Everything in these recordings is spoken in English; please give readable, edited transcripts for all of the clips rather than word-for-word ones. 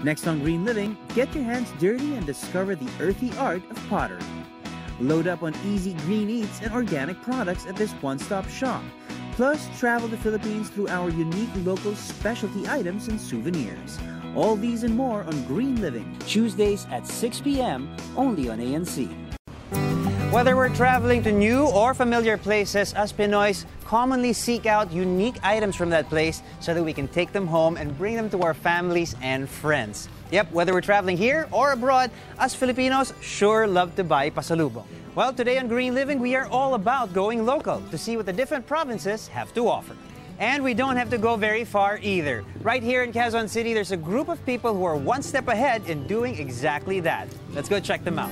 Next on Green Living, get your hands dirty and discover the earthy art of pottery. Load up on easy green eats and organic products at this one-stop shop. Plus, travel the Philippines through our unique local specialty items and souvenirs. All these and more on Green Living, Tuesdays at 6 p.m. only on ANC. Whether we're traveling to new or familiar places, us Pinoys commonly seek out unique items from that place so that we can take them home and bring them to our families and friends. Yep, whether we're traveling here or abroad, us Filipinos sure love to buy pasalubong. Well, today on Green Living, we are all about going local to see what the different provinces have to offer. And we don't have to go very far either. Right here in Quezon City, there's a group of people who are one step ahead in doing exactly that. Let's go check them out.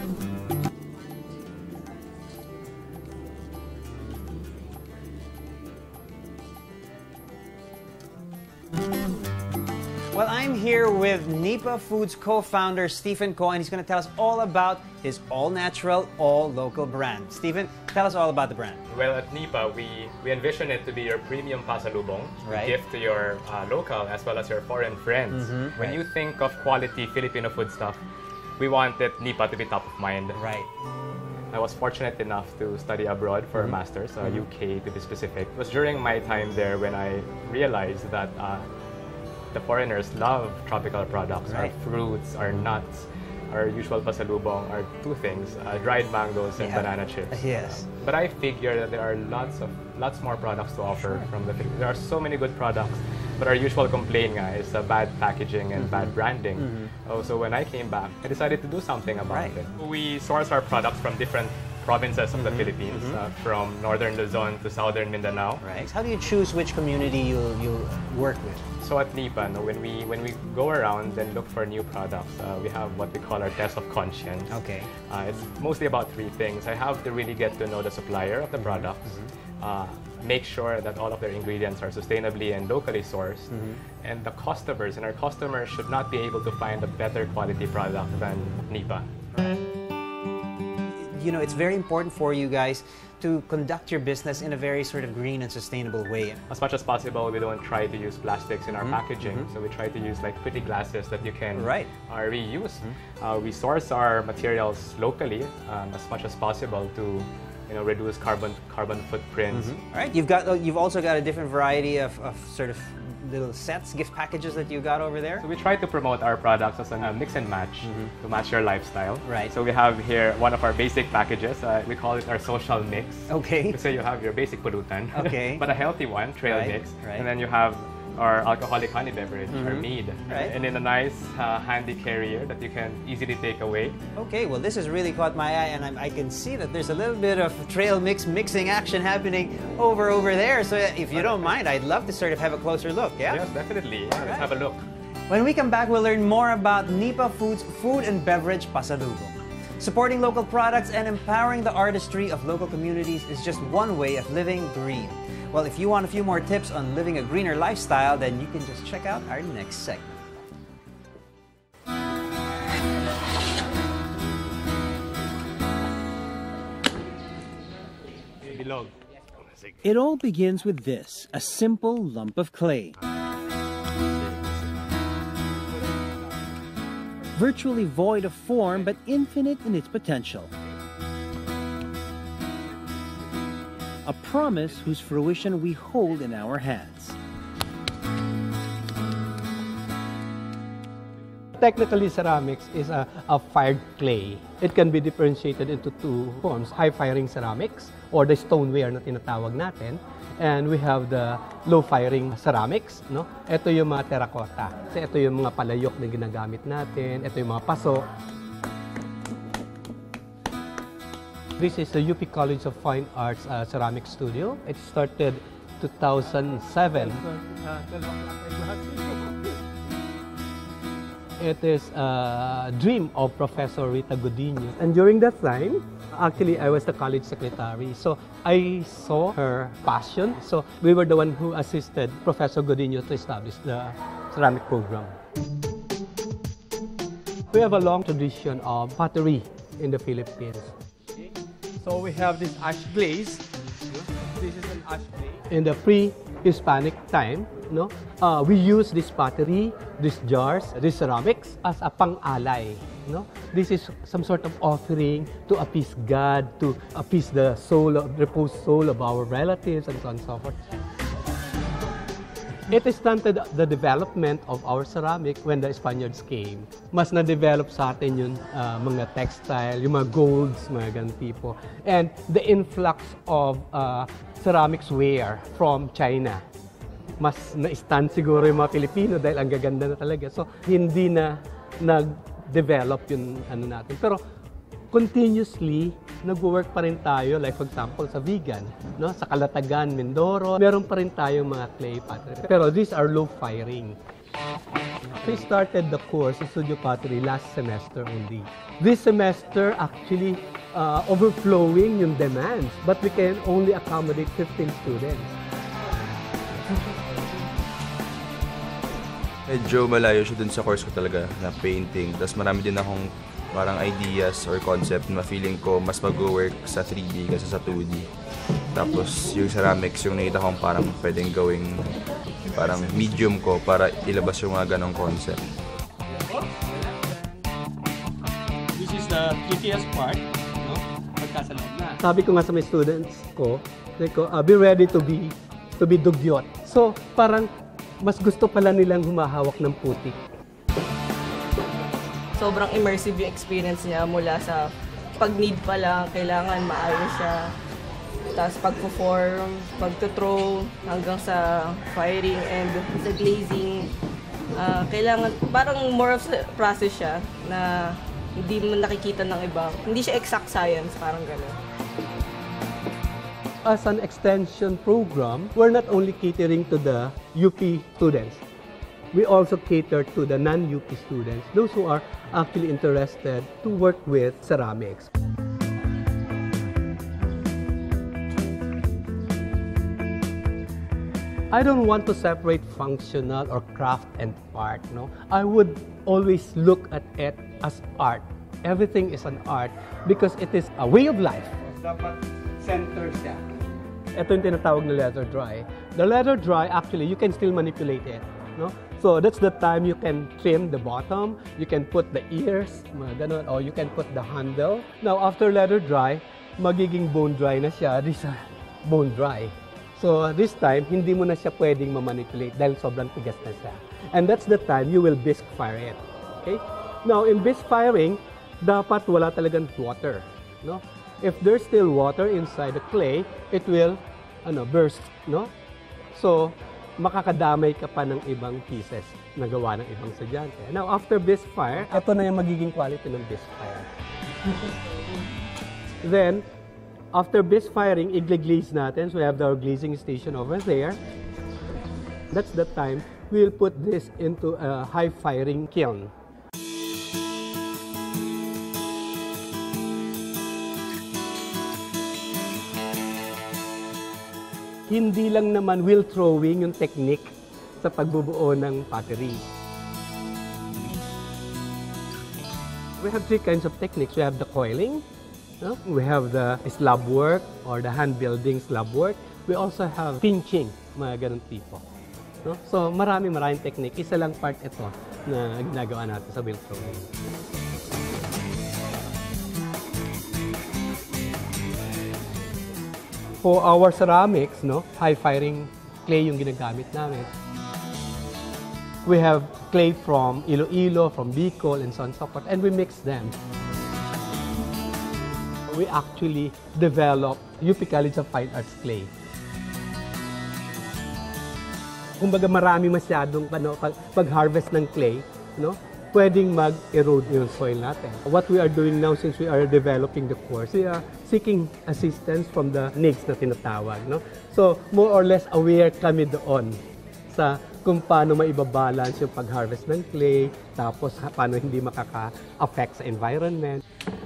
Well, I'm here with Nipa Foods co-founder Stephen Ko, and he's going to tell us all about his all-natural, all-local brand. Stephen, tell us all about the brand. Well, at Nipa, we envision it to be your premium pasalubong, right, gift to your local as well as your foreign friends. When you think of quality Filipino food stuff, we wanted Nipa to be top of mind. Right. I was fortunate enough to study abroad for a master's, UK to be specific. It was during my time there when I realized that the foreigners love tropical products, right, our fruits, our nuts. Our usual pasalubong are two things, dried mangoes and banana chips. Yes. But I figure that there are lots more products to offer from the Philippines. There are so many good products, but our usual complaint is bad packaging and bad branding. So when I came back, I decided to do something about it. We source our products from different provinces of the Philippines, from northern Luzon to southern Mindanao. Right. How do you choose which community you'll work with? So at Nipa, when we go around and look for new products, we have what we call our test of conscience. Okay. It's mostly about three things. I have to really get to know the supplier of the products, make sure that all of their ingredients are sustainably and locally sourced, and the customers. And our customers should not be able to find a better quality product than Nipa. You know, it's very important for you guys to conduct your business in a very sort of green and sustainable way. As much as possible, we don't try to use plastics in our packaging, so we try to use like pretty glasses that you can reuse. We source our materials locally as much as possible to reduce carbon footprints. All right, you've also got a different variety of sort of little sets, gift packages that you got over there. So we try to promote our products as a mix and match to match your lifestyle. Right. So we have here one of our basic packages. We call it our social mix. Okay. So you have your basic pulutan, okay, but a healthy one, trail mix, and then you have our alcoholic honey beverage, our mead, and in a nice handy carrier that you can easily take away. Okay, well this has really caught my eye, and I can see that there's a little bit of trail mixing action happening over there. So if you don't mind, I'd love to sort of have a closer look. Yeah? Yes, definitely. Yeah, let's have a look. When we come back, we'll learn more about Nipa Foods food and beverage pasalubong. Supporting local products and empowering the artistry of local communities is just one way of living green. Well, if you want a few more tips on living a greener lifestyle, then you can just check out our next segment. It all begins with this, a simple lump of clay. Virtually void of form, but infinite in its potential. A promise whose fruition we hold in our hands. Technically, ceramics is a fired clay. It can be differentiated into two forms, high-firing ceramics or the stoneware na tinatawag natin. And we have the low-firing ceramics. No? Ito yung mga terracotta. So, ito yung mga palayok na ginagamit natin. Ito yung mga paso. This is the UP College of Fine Arts Ceramic Studio. It started 2007. It is a dream of Professor Rita Godinho. And during that time, actually, I was the college secretary. So I saw her passion. So we were the one who assisted Professor Godinho to establish the ceramic program. We have a long tradition of pottery in the Philippines. So we have this ash glaze. This is an ash glaze. In the Hispanic time, no, we use this pottery, these jars, these ceramics as a pang-alay. No? This is some sort of offering to appease God, to appease the soul, reposed soul of our relatives, and so on and so forth. It stunted the development of our ceramic when the Spaniards came. Mas na-develop sa atin yung mga textile, yung mga golds, mga ganun tipo. And the influx of ceramics ware from China. Mas na-stunt siguro yung mga Pilipino dahil ang gaganda na talaga. So, hindi na nag-develop yung ano natin. Pero, continuously, nag-work pa rin tayo, like for example, sa Vigan, no? Sa Calatagan, Mindoro, meron pa rin tayong mga clay pottery. Pero these are low firing. We started the course in Studio Pottery last semester only. This semester, actually, overflowing yung demands, but we can only accommodate 15 students. Medyo malayo siya dun sa course ko talaga na painting. Tapos marami din akong parang ideas or concept na feeling ko mas mag-work sa 3D kasi sa 2D. Tapos yung ceramics, yung nakita kong parang pwedeng gawing parang medium ko para ilabas yung mga ganong concept. This is the trickiest part, no? Pagkasalad na. Sabi ko nga sa mga students ko, be ready to be dugyot. So, parang mas gusto pala nilang humahawak ng putik. Sobrang immersive yung experience niya mula sa pag-need pa lang, kailangan maayos siya. Tapos pag-perform, pag-throw, hanggang sa firing and sa glazing. Kailangan, parang more of a process siya na hindi mo nakikita ng iba. Hindi siya exact science, parang gano'n. As an extension program, we're not only catering to the UP students. We also cater to the non-UP students, those who are actually interested to work with ceramics. I don't want to separate functional or craft and art. No? I would always look at it as art. Everything is an art because it is a way of life. Dapat center siya. Ito yung tinatawag na leather dry. The leather dry, actually, you can still manipulate it. No? So that's the time you can trim the bottom, you can put the ears, ganun, or you can put the handle. Now, after leather dry, magiging bone dry na siya. This is bone dry. So this time, hindi mo na siya pwedeng ma-manipulate dahil sobrang tigas na siya. And that's the time you will bisque fire it. Okay? Now, in bisque firing, dapat wala talagang water. No? If there's still water inside the clay, it will burst. No? So, makakadamay ka pa ng ibang pieces na gawa ng ibang estudyante. Now, after bisque fire, ito na yung magiging quality ng bisque fire. Then, after bisque firing, i-glaze natin. So, we have our glazing station over there. That's the time we'll put this into a high-firing kiln. Hindi lang naman wheel throwing yung technique sa pagbubuo ng pottery. We have three kinds of techniques. We have the coiling, no? We have the slab work or the hand building slab work. We also have pinching, mga ganun tipo. No? So maraming technique. Isa lang part ito na ginagawa natin sa wheel throwing. For our ceramics, no, high-firing clay yung ginagamit namin. We have clay from Iloilo, from Bicol, and so on and so forth, and we mix them. We actually develop UP College of Fine Arts clay. Kumbaga marami masyadong pag-harvest ng clay, no? Pwedeng mag-erode yung soil natin. What we are doing now since we are developing the course, we are seeking assistance from the NIGS na tinatawag. No? So, more or less aware kami doon sa kung paano maibabalance yung pag-harvest ng clay, tapos paano hindi makaka-affect sa environment.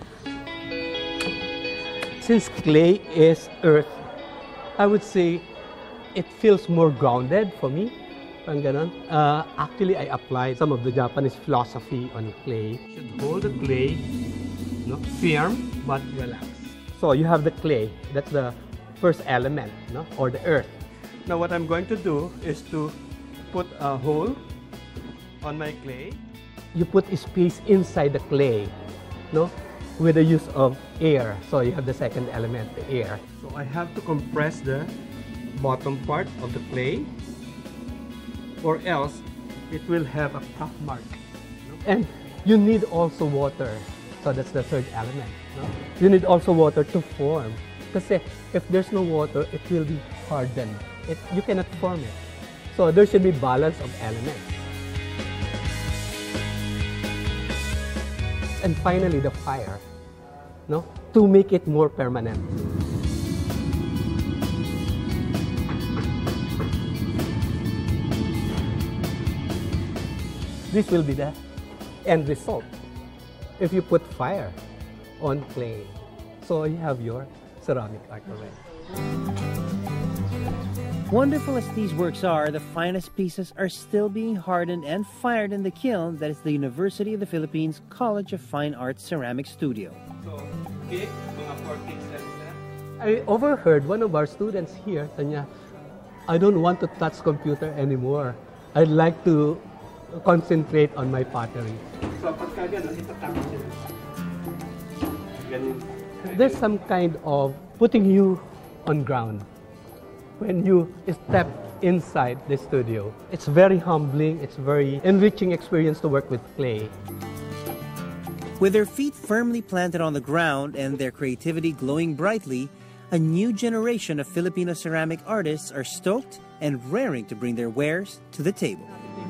Since clay is earth, I would say it feels more grounded for me. Parang ganon. Actually, I applied some of the Japanese philosophy on clay. You should hold the clay, no, firm but relaxed. So you have the clay. That's the first element, no, or the earth. Now what I'm going to do is to put a hole on my clay. You put space inside the clay, no? With the use of air. So you have the second element, the air. So I have to compress the bottom part of the clay, or else it will have a puff mark. And you need also water. So that's the third element. No? You need also water to form. Because if there's no water, it will be hardened. You cannot form it. So there should be balance of elements. And finally, the fire, no? To make it more permanent. This will be the end result if you put fire on clay. So you have your ceramic art already. Wonderful as these works are, the finest pieces are still being hardened and fired in the kiln that is the University of the Philippines College of Fine Arts Ceramic Studio. I overheard one of our students here, Tanya, I don't want to touch computer anymore. I'd like to concentrate on my pottery. There's some kind of putting you on ground. When you step inside the studio, it's very humbling, it's very enriching experience to work with clay. With their feet firmly planted on the ground and their creativity glowing brightly, a new generation of Filipino ceramic artists are stoked and raring to bring their wares to the table.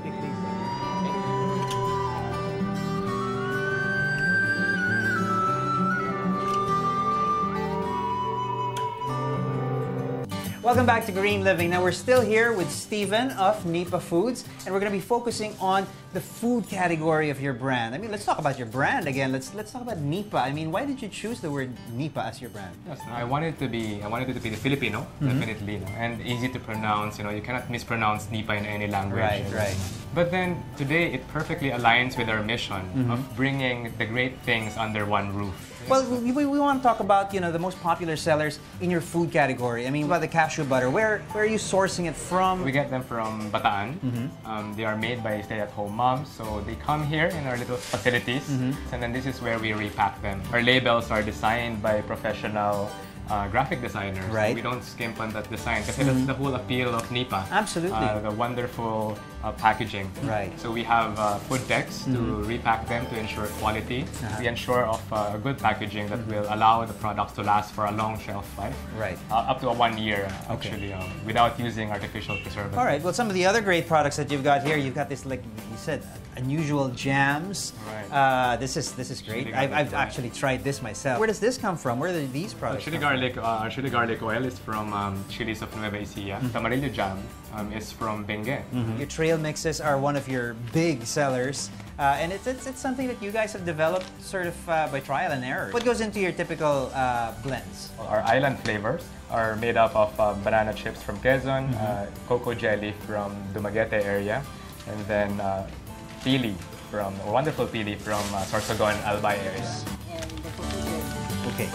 Welcome back to Green Living. Now we're still here with Steven of Nipa Foods, and we're going to be focusing on the food category of your brand. I mean, let's talk about your brand again. Let's talk about Nipa. I mean, why did you choose the word Nipa as your brand? Yes, no, I wanted it to be the Filipino, definitely, and easy to pronounce. You cannot mispronounce Nipa in any language. Right. But then today it perfectly aligns with our mission of bringing the great things under one roof. Well, we want to talk about, the most popular sellers in your food category. I mean, about the cashew butter. Where are you sourcing it from? We get them from Bataan. They are made by stay-at-home moms, so they come here in our little facilities, and then this is where we repack them. Our labels are designed by professional graphic designers. Right. So we don't skimp on that design because that's the whole appeal of Nipa. Absolutely. The wonderful packaging. Right. So we have food decks to repack them to ensure quality. We ensure of good packaging that will allow the products to last for a long shelf life. Right. Up to 1 year, actually, without using artificial preservatives. All right. Well, some of the other great products that you've got here, you've got this, like you said, unusual jams. Right. This is great. Chili I've garlic actually tried this myself. Where does this come from? Where do these products Chili come garlic oil is from chilies of Nueva Ecija. Tamarillo jam is from Benguet. Your trail mixes are one of your big sellers, and it's something that you guys have developed sort of by trial and error. What goes into your typical blends? Our island flavors are made up of banana chips from Quezon, cocoa jelly from Dumaguete area, and then wonderful pili from Sorsogon, Albay area. Okay.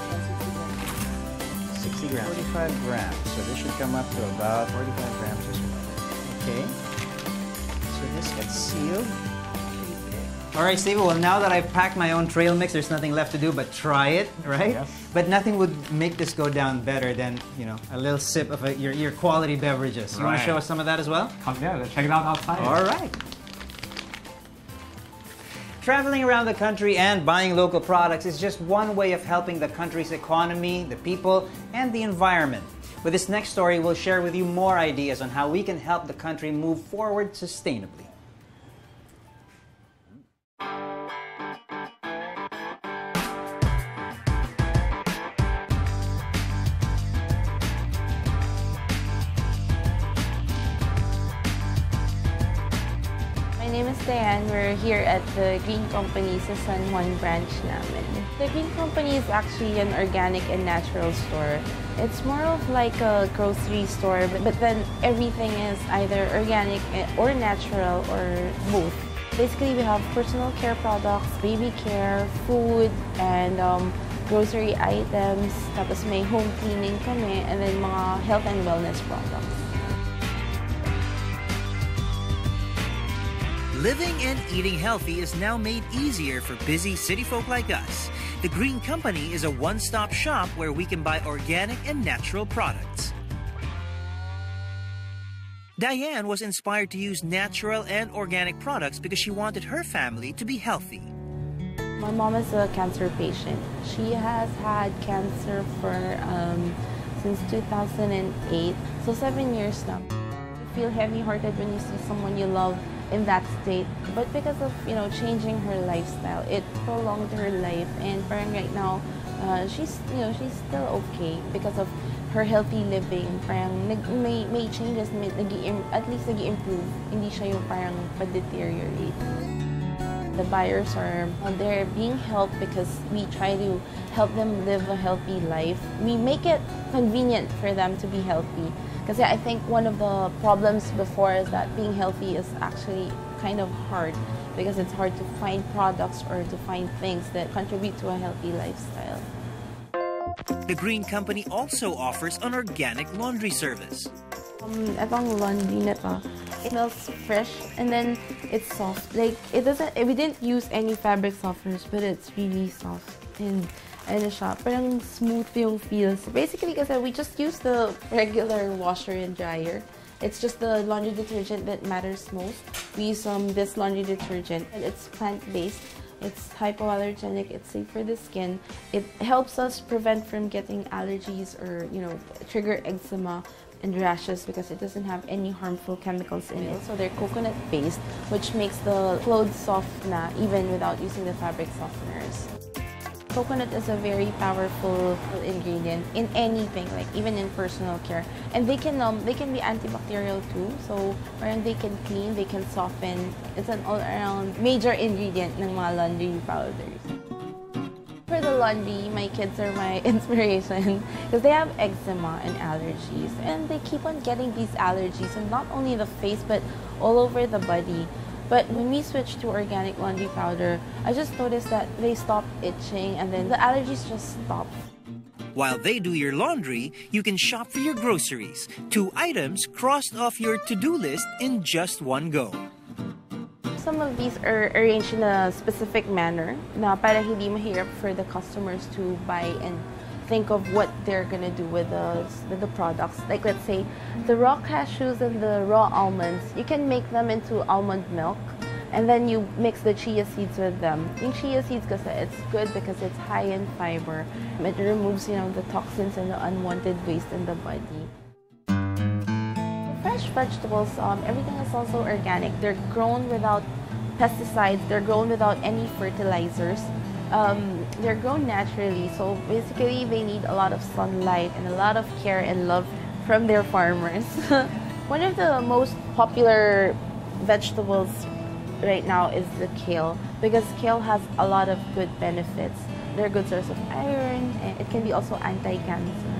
60 grams. 45 grams. So this should come up to about 45 grams as well. Okay. So this gets sealed. All right, Steve. Well, now that I've packed my own trail mix, there's nothing left to do but try it, right? Yes. But nothing would make this go down better than, a little sip of your quality beverages. You want to show us some of that as well? Yeah, check it out outside. All right. Traveling around the country and buying local products is just one way of helping the country's economy, the people, and the environment. With this next story, we'll share with you more ideas on how we can help the country move forward sustainably. My name is Diane. We're here at the Green Company sa San Juan branch namin. The Green Company is actually an organic and natural store. It's more of like a grocery store, but then everything is either organic or natural or both. Basically, we have personal care products, baby care, food, and grocery items. Tapos may home cleaning kami, and then mga health and wellness products. Living and eating healthy is now made easier for busy city folk like us. The Green Company is a one-stop shop where we can buy organic and natural products. Diane was inspired to use natural and organic products because she wanted her family to be healthy. My mom is a cancer patient. She has had cancer for since 2008, so 7 years now. You feel heavy-hearted when you see someone you love in that state, but because of changing her lifestyle, it prolonged her life, and parang right now she's still okay because of her healthy living. Parang may changes, at least nag-improve, hindi siya yung parang pa-deteriorate. The buyers they're being helped because we try to help them live a healthy life. We make it convenient for them to be healthy. Because I think one of the problems before is that being healthy is actually kind of hard because it's hard to find products or to find things that contribute to a healthy lifestyle. The Green Company also offers an organic laundry service. Itong laundry na to, it smells fresh and then it's soft. Like we didn't use any fabric softeners, but it's really soft and siya, parang smooth yung feels. Basically, kasi we just use the regular washer and dryer. It's just the laundry detergent that matters most. We use this laundry detergent, and it's plant-based. It's hypoallergenic. It's safe for the skin. It helps us prevent from getting allergies or trigger eczema and rashes because it doesn't have any harmful chemicals in it. So they're coconut-based, which makes the clothes soft na even without using the fabric softeners. Coconut is a very powerful ingredient in anything, like even in personal care. And they can be antibacterial too. So parang they can clean, they can soften. It's an all-around major ingredient ng mga laundry powders. For the laundry, my kids are my inspiration because they have eczema and allergies, and they keep on getting these allergies, and not only the face but all over the body. But when we switched to organic laundry powder, I just noticed that they stopped itching and then the allergies just stopped. While they do your laundry, you can shop for your groceries. 2 items crossed off your to-do list in just one go. Some of these are arranged in a specific manner na para hindi mahirap for the customers to buy and think of what they're gonna do with the products. Like let's say the raw cashews and the raw almonds, you can make them into almond milk, and then you mix the chia seeds with them. Yung chia seeds kasi it's good because it's high in fiber. It removes the toxins and the unwanted waste in the body. Fresh vegetables, everything is also organic. They're grown without pesticides. They're grown without any fertilizers. They're grown naturally, so basically they need a lot of sunlight and a lot of care and love from their farmers. One of the most popular vegetables right now is the kale because kale has a lot of good benefits. They're a good source of iron, and it can be also anti-cancer.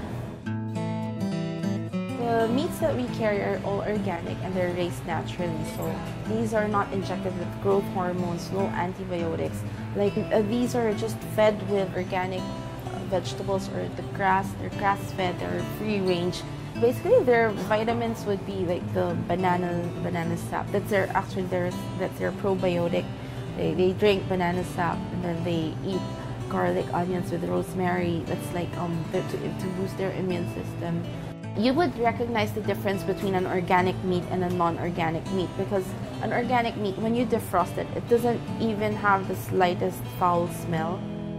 The meats that we carry are all organic and they're raised naturally, so these are not injected with growth hormones, no antibiotics. Like these are just fed with organic vegetables or the grass. They're grass-fed, they're free-range. Basically, their vitamins would be like the banana sap. That's their probiotic. They drink banana sap and then they eat garlic, onions with rosemary. That's like to boost their immune system. You would recognize the difference between an organic meat and a non-organic meat because an organic meat, when you defrost it, it doesn't even have the slightest foul smell.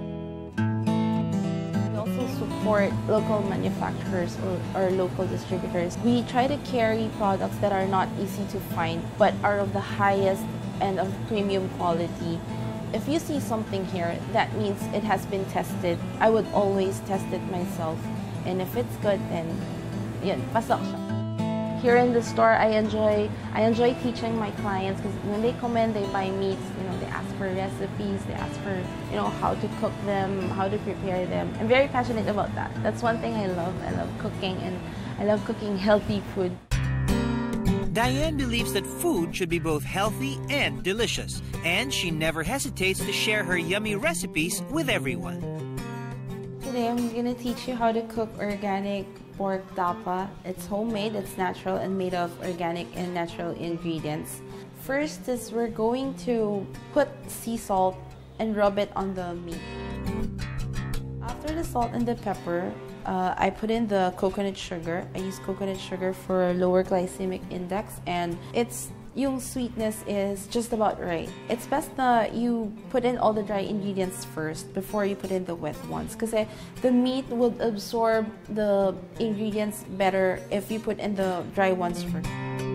We also support local manufacturers or local distributors. We try to carry products that are not easy to find but are of the highest and of premium quality. If you see something here, that means it has been tested. I would always test it myself, and if it's good, then yun, pasok siya. Here in the store, I enjoy teaching my clients because when they come in, they buy meats. They ask for recipes. They ask for how to cook them, how to prepare them. I'm very passionate about that. That's one thing I love. I love cooking, and I love cooking healthy food. Diane believes that food should be both healthy and delicious, and she never hesitates to share her yummy recipes with everyone. Today I'm gonna teach you how to cook organic pork tapa. It's homemade, it's natural, and made of organic and natural ingredients. First is we're going to put sea salt and rub it on the meat. After the salt and the pepper, I put in the coconut sugar. I use coconut sugar for lower glycemic index, and yung sweetness is just about right. It's best that you put in all the dry ingredients first before you put in the wet ones, because the meat will absorb the ingredients better if you put in the dry ones first.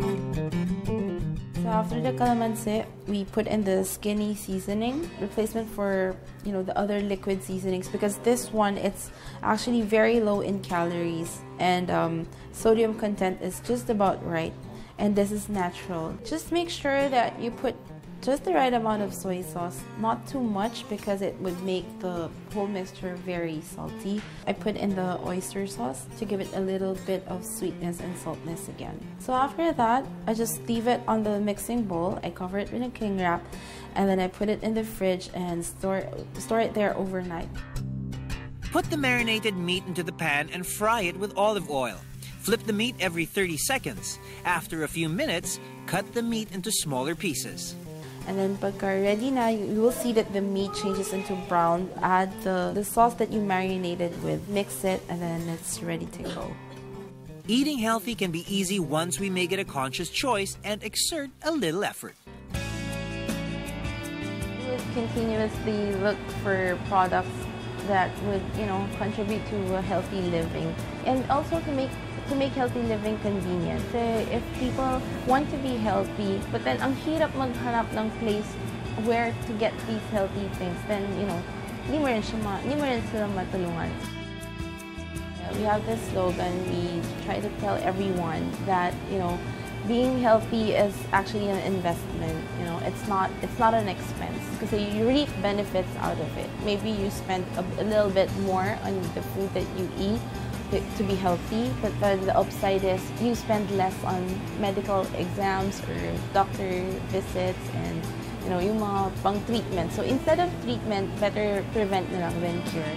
So after the calamansi, we put in the skinny seasoning, replacement for the other liquid seasonings, because this one, it's actually very low in calories, and sodium content is just about right, and this is natural. Just make sure that you put just the right amount of soy sauce, not too much because it would make the whole mixture very salty. I put in the oyster sauce to give it a little bit of sweetness and saltness again. So after that, I just leave it on the mixing bowl. I cover it with a cling wrap, and then I put it in the fridge and store it there overnight. Put the marinated meat into the pan and fry it with olive oil. Flip the meat every 30 seconds. After a few minutes, cut the meat into smaller pieces. And then pagka ready na, you will see that the meat changes into brown. Add the sauce that you marinated with, mix it, and then it's ready to go. Eating healthy can be easy once we make it a conscious choice and exert a little effort. We would continuously look for products that would, contribute to a healthy living, and also to make healthy living convenient. So if people want to be healthy, but then ang hirap maghanap ng place where to get these healthy things, then hindi mo rin sila matulungan. We have this slogan. We try to tell everyone that being healthy is actually an investment. It's not an expense, because you reap benefits out of it. Maybe you spend a little bit more on the food that you eat to be healthy, but the upside is you spend less on medical exams or doctor visits and yung mga pang treatment. So instead of treatment, better prevent na lang than cure.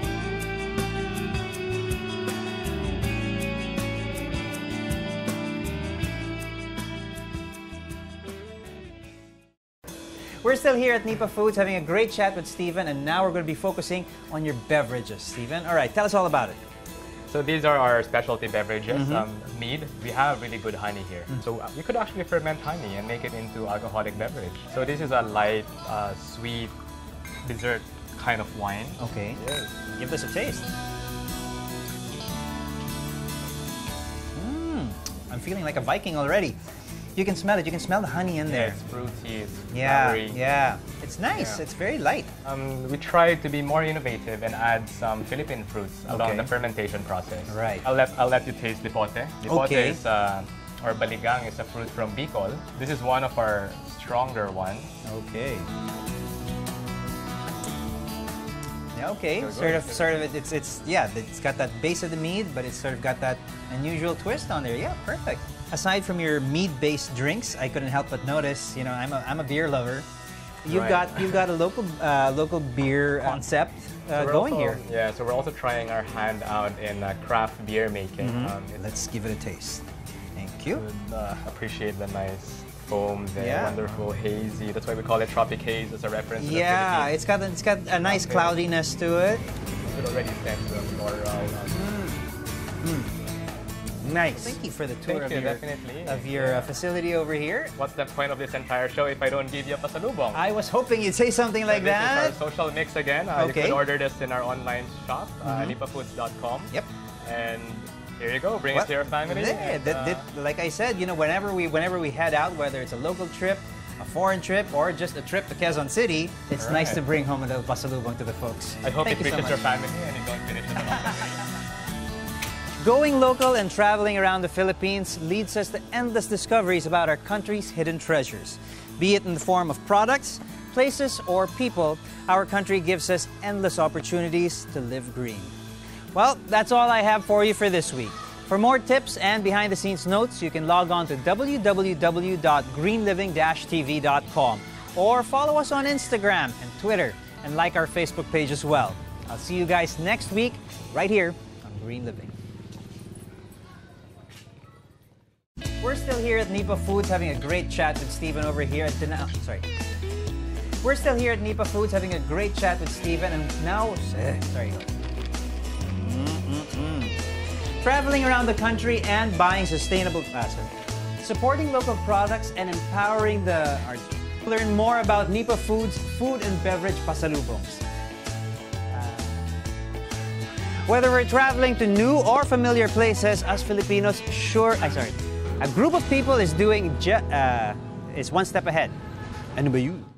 We're still here at Nipa Foods having a great chat with Steven, and now we're going to be focusing on your beverages. Steven, all right, tell us all about it. So these are our specialty beverages. Mead, we have really good honey here. So you could actually ferment honey and make it into alcoholic beverage. So this is a light, sweet, dessert kind of wine. Okay, give this a taste. I'm feeling like a Viking already. You can smell it. You can smell the honey in there. It's fruity, it's flowery. flowery. Yeah, it's nice. Yeah. It's very light. We try to be more innovative and add some Philippine fruits along the fermentation process. Right. I'll let you taste lipote. Lipote is, or baligang, is a fruit from Bicol. This is one of our stronger ones. Okay. Yeah, okay. Sort of. It's got that base of the mead, but it's sort of got that unusual twist on there. Yeah, perfect. Aside from your mead-based drinks, I couldn't help but notice. I'm a beer lover. You've got a local beer concept going here. Yeah, so we're also trying our hand out in craft beer making. Let's give it a taste. Thank you. Appreciate the nice foam, the wonderful hazy. That's why we call it Tropic Haze as a reference. To the Philippines. It's got a nice cloudiness to it. You could already sense the floral. Nice. Thank you for the tour of your facility over here. What's the point of this entire show if I don't give you a pasalubong? I was hoping you'd say something like that. This is our social mix again. You can order this in our online shop, nipafoods.com. Yep. And here you go. Bring it to your family. Like I said, whenever we head out, whether it's a local trip, a foreign trip, or just a trip to Quezon City, it's nice to bring home a little pasalubong to the folks. I hope it reaches your family and you don't finish it alone. Going local and traveling around the Philippines leads us to endless discoveries about our country's hidden treasures. Be it in the form of products, places, or people, our country gives us endless opportunities to live green. Well, that's all I have for you for this week. For more tips and behind-the-scenes notes, you can log on to www.greenliving-tv.com or follow us on Instagram and Twitter and like our Facebook page as well. I'll see you guys next week right here on Green Living. We're still here at Nipa Foods having a great chat with Steven over here at We're still here at Nipa Foods having a great chat with Steven, and now, traveling around the country and buying sustainable, supporting local products and empowering the arts. Learn more about Nipa Foods food and beverage pasalubongs. Whether we're traveling to new or familiar places, us Filipinos a group of people is one step ahead. Ano ba yun?